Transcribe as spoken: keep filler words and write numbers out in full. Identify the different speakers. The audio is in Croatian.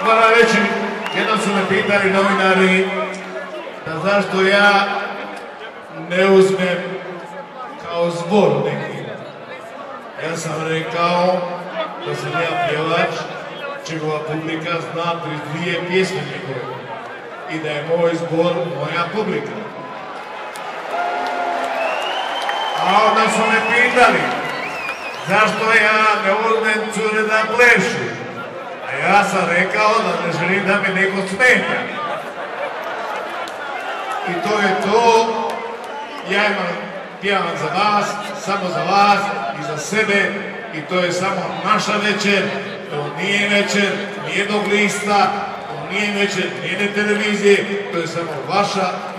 Speaker 1: moram reći, jednom su me pitali novinari da zašto ja ne uzmem kao zbor neki. Ja sam rekao da sam ja pjevač, čegova publika zna trideset dvije pjesme njegove i da je moj zbor moja publika. A onda su me pitali zašto ja ne uzmem cure da plešu. A ja sam rekao da ne želim da me neko smeta. I to je to. Ja imam pjevam za vas, samo za vas i za sebe. I to je samo naša večer. To nije večer nijednog lista. To nije večer nijedne televizije. To je samo vaša